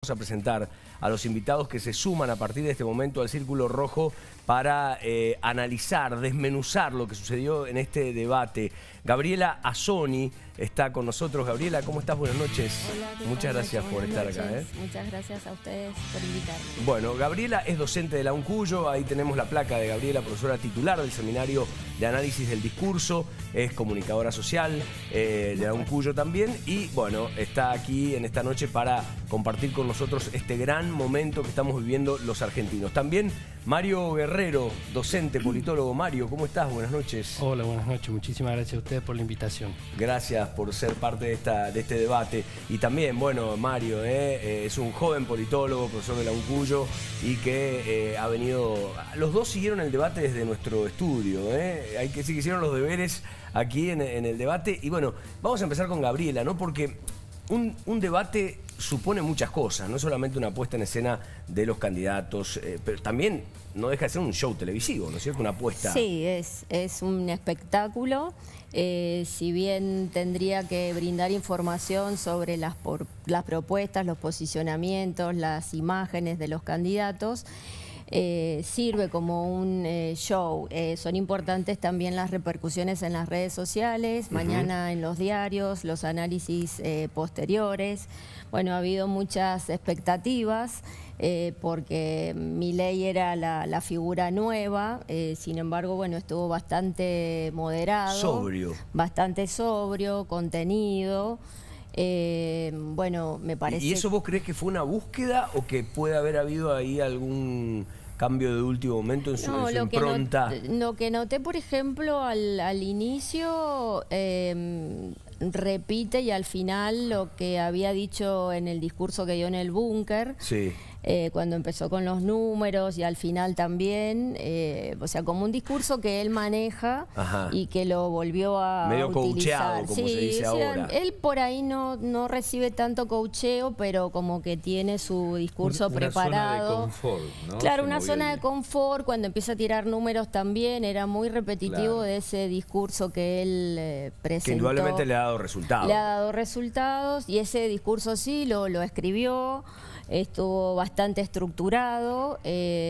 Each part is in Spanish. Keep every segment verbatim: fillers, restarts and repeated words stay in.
vamos a presentar a los invitados que se suman a partir de este momento al Círculo Rojo para eh, analizar, desmenuzar lo que sucedió en este debate. Gabriela Azzoni está con nosotros. Gabriela, ¿cómo estás? Buenas noches. Hola, muchas gracias por estar noches. acá. ¿eh? Muchas gracias a ustedes por invitarme. Bueno, Gabriela es docente de la UNCUYO. Ahí tenemos la placa de Gabriela, profesora titular del Seminario de Análisis del Discurso. Es comunicadora social eh, de la UNCUYO también. Y bueno, está aquí en esta noche para compartir con nosotros este gran momento que estamos viviendo los argentinos. También Mario Guerrero, docente, politólogo. Mario, ¿cómo estás? Buenas noches. Hola, buenas noches. Muchísimas gracias a ustedes por la invitación. Gracias por ser parte de, esta, de este debate. Y también, bueno, Mario eh, eh, es un joven politólogo, profesor de la UNCUYO, y que eh, ha venido... Los dos siguieron el debate desde nuestro estudio. Eh. Hay que decir que hicieron los deberes aquí en, en el debate. Y bueno, vamos a empezar con Gabriela, ¿no? Porque un, un debate supone muchas cosas, no solamente una puesta en escena de los candidatos, eh, pero también no deja de ser un show televisivo, ¿no es cierto? Una apuesta. Sí, es, es un espectáculo. Eh, si bien tendría que brindar información sobre las, por, las propuestas, los posicionamientos, las imágenes de los candidatos, Eh, sirve como un eh, show. Eh, son importantes también las repercusiones en las redes sociales, uh-huh. mañana en los diarios, los análisis eh, posteriores. Bueno, ha habido muchas expectativas eh, porque Milei era la, la figura nueva, eh, sin embargo, bueno, estuvo bastante moderado. Sobrio. Bastante sobrio, contenido. Eh, bueno, me parece... ¿Y eso vos crees que fue una búsqueda o que puede haber habido ahí algún cambio de último momento en su, no, en su lo impronta? Que not, lo que noté, por ejemplo, al, al inicio, eh, repite y al final lo que había dicho en el discurso que dio en el búnker. Sí. Eh, cuando empezó con los números y al final también, eh, o sea, como un discurso que él maneja. Ajá. Y que lo volvió a medio utilizar. coacheado, como sí, se dice o sea, ahora. Él por ahí no, no recibe tanto coacheo, pero como que tiene su discurso una preparado. Zona de confort, ¿no? Claro, se una zona ahí. de confort. Cuando empieza a tirar números también, era muy repetitivo claro. de ese discurso que él eh, presentó. Que indudablemente le ha dado resultados. Le ha dado resultados y ese discurso sí lo, lo escribió. Estuvo bastante estructurado,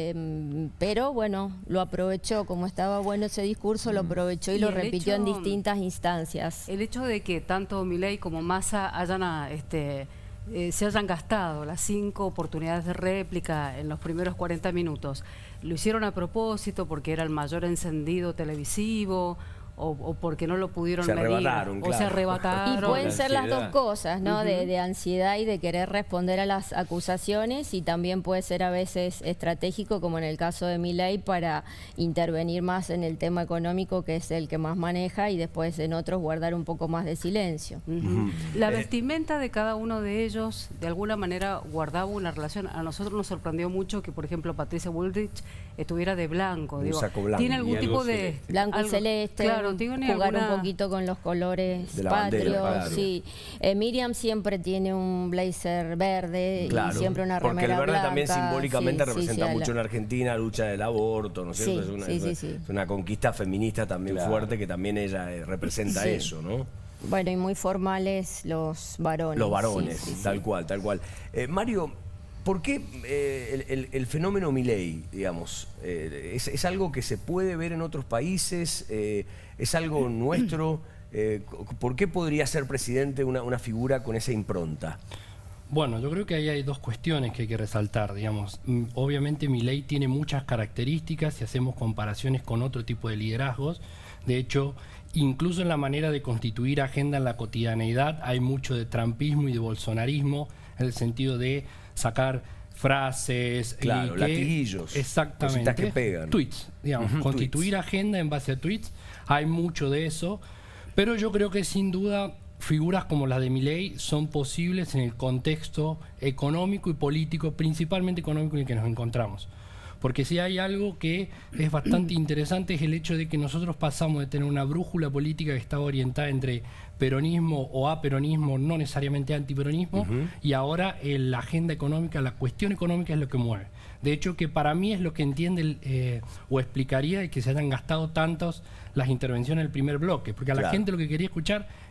eh, pero bueno, lo aprovechó, como estaba bueno ese discurso, lo aprovechó y, y lo repitió hecho, en distintas instancias. El hecho de que tanto Milei como Massa hayan, este, eh, se hayan gastado las cinco oportunidades de réplica en los primeros cuarenta minutos, ¿lo hicieron a propósito porque era el mayor encendido televisivo? O, o porque no lo pudieron se medir, arrebataron, o claro. se arrebataron. Y pueden ser las dos cosas, ¿no? Uh-huh. de, de ansiedad y de querer responder a las acusaciones, y también puede ser a veces estratégico, como en el caso de Milei, para intervenir más en el tema económico, que es el que más maneja, y después en otros guardar un poco más de silencio. Uh-huh. Uh-huh. La vestimenta de cada uno de ellos, de alguna manera, guardaba una relación. A nosotros nos sorprendió mucho que, por ejemplo, Patricia Bullrich estuviera de blanco. Un Digo, saco blanco. ¿tiene algún tipo de... Celeste. Blanco algo, y celeste. Claro, jugar alguna... un poquito con los colores de la patrios, bandera, claro. sí. Eh, Miriam siempre tiene un blazer verde claro, y siempre una remera porque el verde blanca, también simbólicamente sí, representa sí, sí, mucho la... en Argentina, lucha del aborto, ¿no es cierto? Sí, es, una, sí, es, sí, sí. es una conquista feminista también claro. fuerte, que también ella eh, representa sí. eso, ¿no? Bueno, y muy formales los varones. Los varones, sí, sí, tal sí. cual, tal cual. Eh, Mario, ¿por qué eh, el, el, el fenómeno Milei, digamos, eh, es, es algo que se puede ver en otros países? Eh, ¿Es algo nuestro? Eh, ¿Por qué podría ser presidente una, una figura con esa impronta? Bueno, yo creo que ahí hay dos cuestiones que hay que resaltar, digamos. Obviamente Milei tiene muchas características si hacemos comparaciones con otro tipo de liderazgos. De hecho, incluso en la manera de constituir agenda en la cotidianeidad hay mucho de trumpismo y de bolsonarismo, en el sentido de sacar frases, claro, y que, latiguillos, exactamente, que pegan. Tweets, digamos, uh-huh, constituir tweets. agenda en base a tweets, hay mucho de eso, pero yo creo que sin duda figuras como las de Milei son posibles en el contexto económico y político, principalmente económico, en el que nos encontramos. Porque si hay algo que es bastante interesante es el hecho de que nosotros pasamos de tener una brújula política que estaba orientada entre peronismo o aperonismo, no necesariamente antiperonismo, uh-huh. y ahora eh, la agenda económica, la cuestión económica es lo que mueve. De hecho, que para mí es lo que entiende eh, o explicaría que se hayan gastado tantos las intervenciones del primer bloque, porque a la claro. gente lo que quería escuchar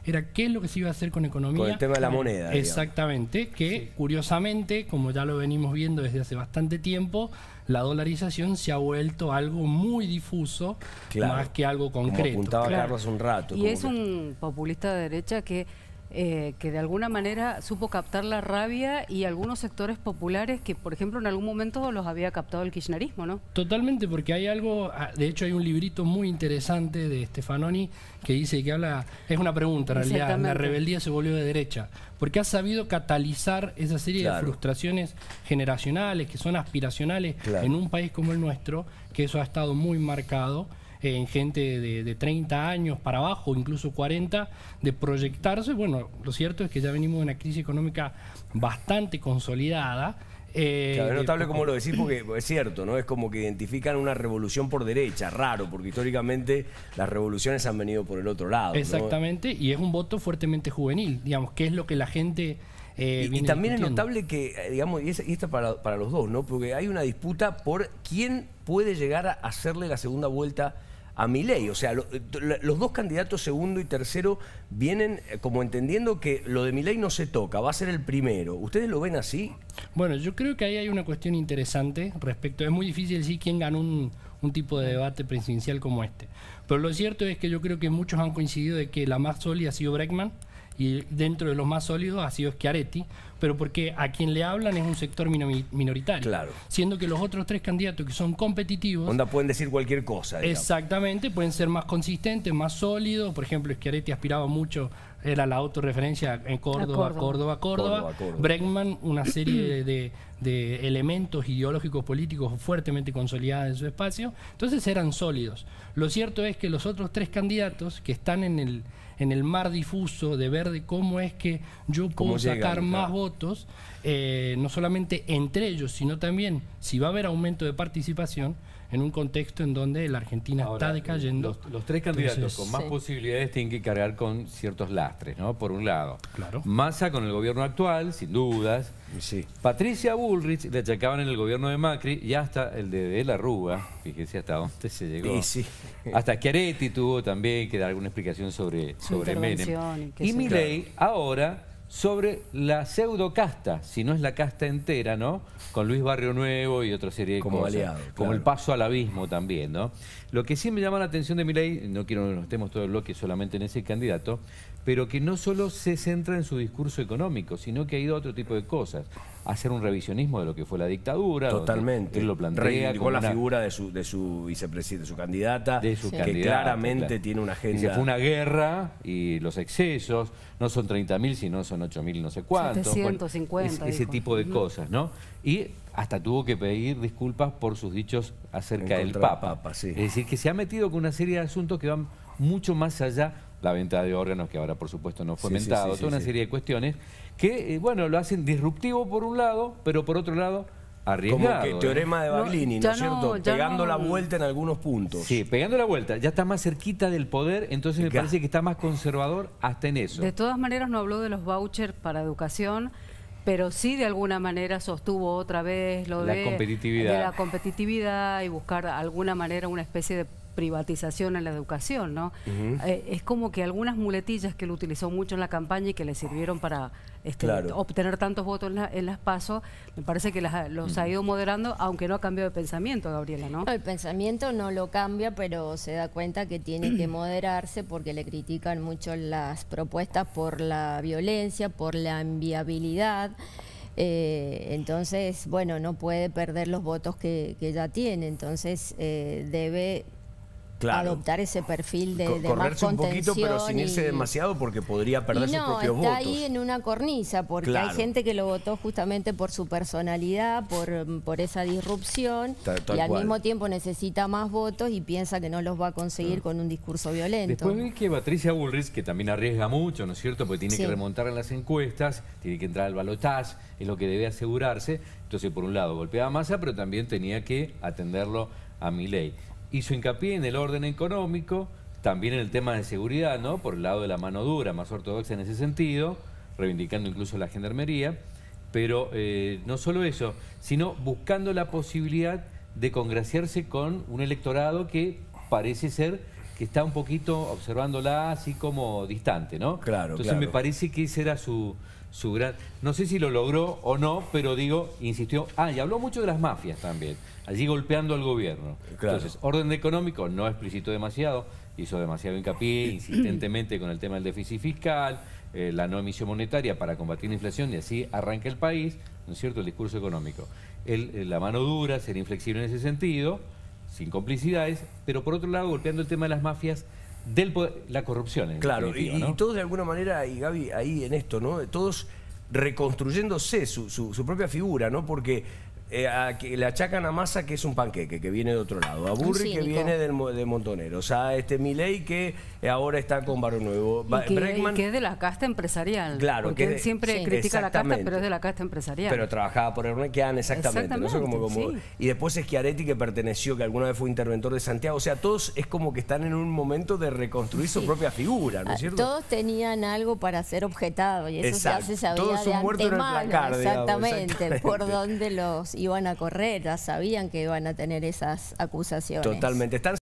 era qué es lo que se iba a hacer con economía. Con el tema de la moneda. Exactamente, digamos. que sí. Curiosamente, como ya lo venimos viendo desde hace bastante tiempo, la dolarización se ha vuelto algo muy difuso, claro, más que algo concreto. Como apuntaba claro. Carlos un rato. Y es que... un populista de derecha que... Eh, que de alguna manera supo captar la rabia y algunos sectores populares que, por ejemplo, en algún momento los había captado el kirchnerismo, ¿no? Totalmente, porque hay algo, de hecho hay un librito muy interesante de Stefanoni que dice que habla, es una pregunta en realidad, la rebeldía se volvió de derecha, porque ha sabido catalizar esa serie claro. de frustraciones generacionales que son aspiracionales claro. en un país como el nuestro, que eso ha estado muy marcado en gente de, de treinta años para abajo, incluso cuarenta, de proyectarse. Bueno, lo cierto es que ya venimos de una crisis económica bastante consolidada. Eh, claro, es notable como lo decís porque es cierto, ¿no? Es como que identifican una revolución por derecha, raro, porque históricamente las revoluciones han venido por el otro lado. Exactamente, ¿no? Y es un voto fuertemente juvenil, digamos, que es lo que la gente... Eh, y, y también es notable que, digamos, y esta para, para los dos, ¿no? Porque hay una disputa por quién puede llegar a hacerle la segunda vuelta a Milei. O sea, lo, los dos candidatos segundo y tercero vienen como entendiendo que lo de Milei no se toca, va a ser el primero. ¿Ustedes lo ven así? Bueno, yo creo que ahí hay una cuestión interesante respecto. Es muy difícil decir quién ganó un, un tipo de debate presidencial como este. Pero lo cierto es que yo creo que muchos han coincidido de que la más sólida ha sido Bregman, y dentro de los más sólidos ha sido Schiaretti, pero porque a quien le hablan es un sector minoritario. Claro. Siendo que los otros tres candidatos que son competitivos... Onda, pueden decir cualquier cosa. Digamos. Exactamente, pueden ser más consistentes, más sólidos. Por ejemplo, Schiaretti aspiraba mucho, era la autorreferencia en Córdoba, Córdoba, Córdoba, Córdoba. Córdoba, Córdoba. Bregman, una serie de, de elementos ideológicos políticos fuertemente consolidados en su espacio. Entonces eran sólidos. Lo cierto es que los otros tres candidatos que están en el... en el mar difuso de ver de cómo es que yo puedo sacar llegan, más claro. votos, eh, no solamente entre ellos, sino también si va a haber aumento de participación en un contexto en donde la Argentina Ahora, está decayendo. Los, los tres candidatos Entonces, con más sí. posibilidades tienen que cargar con ciertos lastres, ¿no? Por un lado, claro. Massa con el gobierno actual, sin dudas. Sí. Patricia Bullrich le achacaban en el gobierno de Macri y hasta el de, de la Rúa, fíjese hasta dónde se llegó. Sí, sí. Hasta Schiaretti tuvo también que dar alguna explicación sobre, sobre Menem. Y, y Milei claro. ahora sobre la pseudo casta, si no es la casta entera, ¿no? Con Luis Barrio Nuevo y otra serie de como cosas. Aliado, como claro. el paso al abismo también, ¿no? Lo que sí me llama la atención de Milei, no quiero que nos estemos todo el bloque solamente en ese candidato, pero que no solo se centra en su discurso económico, sino que ha ido a otro tipo de cosas. Hacer un revisionismo de lo que fue la dictadura. Totalmente. Él lo plantea. Reivindicó la una... figura de su, de su vicepresidente, de su candidata, de su que candidata, claramente claro. tiene una agenda. Dice, fue una guerra y los excesos, no son treinta mil, sino son ocho mil no sé cuántos. setecientos cincuenta. Bueno, ese tipo de cosas, ¿no? Y hasta tuvo que pedir disculpas por sus dichos acerca del Papa. Papa sí. Es decir, que se ha metido con una serie de asuntos que van mucho más allá, la venta de órganos, que ahora por supuesto no fue sí, mentado, sí, sí, toda sí, una sí. serie de cuestiones que, eh, bueno, lo hacen disruptivo por un lado, pero por otro lado arriesgado. Como que teorema de Baglini, ¿no, ¿no es cierto? No, Pegando no. la vuelta en algunos puntos. Sí, pegando la vuelta, ya está más cerquita del poder, entonces me parece que está más conservador hasta en eso. De todas maneras no habló de los vouchers para educación, pero sí de alguna manera sostuvo otra vez lo La de, competitividad. de la competitividad y buscar de alguna manera una especie de privatización en la educación, ¿no? Uh-huh. eh, es como que algunas muletillas que él utilizó mucho en la campaña y que le sirvieron para este, claro. obtener tantos votos en, la, en las PASO, me parece que las, los uh-huh. ha ido moderando, aunque no ha cambiado de pensamiento, Gabriela, ¿no? No, el pensamiento no lo cambia, pero se da cuenta que tiene que moderarse porque le critican mucho las propuestas por la violencia, por la inviabilidad. Eh, entonces, bueno, no puede perder los votos que, que ya tiene, entonces eh, debe... Claro. Adoptar ese perfil de, de más contención. un poquito, pero sin irse y... demasiado porque podría perder y no, sus propios está votos. ahí en una cornisa porque claro. hay gente que lo votó justamente por su personalidad, por, por esa disrupción tal, tal y al cual. mismo tiempo necesita más votos y piensa que no los va a conseguir ah. con un discurso violento. Después vi que Patricia Bullrich, que también arriesga mucho, ¿no es cierto? Porque tiene sí. que remontar en las encuestas, tiene que entrar al balotaje, es lo que debe asegurarse. Entonces, por un lado, golpeaba a Massa, pero también tenía que atenderlo a Milei. Hizo hincapié en el orden económico, también en el tema de seguridad, ¿no? Por el lado de la mano dura, más ortodoxa en ese sentido, reivindicando incluso la gendarmería, pero eh, no solo eso, sino buscando la posibilidad de congraciarse con un electorado que parece ser que está un poquito observándola así como distante, ¿no? Claro, Entonces claro. me parece que ese era su, su gran... No sé si lo logró o no, pero digo, insistió... Ah, y habló mucho de las mafias también, allí golpeando al gobierno. Claro. Entonces, orden económico no explicitó demasiado, hizo demasiado hincapié insistentemente con el tema del déficit fiscal, eh, la no emisión monetaria para combatir la inflación y así arranca el país, ¿no es cierto?, el discurso económico. El, la mano dura, ser inflexible en ese sentido, sin complicidades, pero por otro lado golpeando el tema de las mafias, del poder, la corrupción. En Claro, y, ¿no? y todos de alguna manera, y Gaby, ahí en esto, ¿no? Todos reconstruyéndose su, su, su propia figura, ¿no? Porque eh, a, que le achacan a Massa que es un panqueque, que viene de otro lado, a Burri que viene del, de Montoneros, a este Milei que ahora está con Barrio Nuevo, y que, Bregman, y que es de la casta empresarial. Claro, porque que él siempre sí. critica la casta, Exactamente. pero es de la casta empresarial. pero trabajaba por Ernequian, exactamente, ¿no? Eso como, como, sí. Y después Schiaretti, que perteneció, que alguna vez fue interventor de Santiago, o sea, todos es como que están en un momento de reconstruir su Sí. propia figura, ¿no Ah, es cierto? Todos tenían algo para ser objetados y eso Exacto. ya se sabía Todos de un muerto en el antemano, placar, digamos, exactamente, exactamente. por dónde los iban a correr, ya sabían que iban a tener esas acusaciones. Totalmente. Están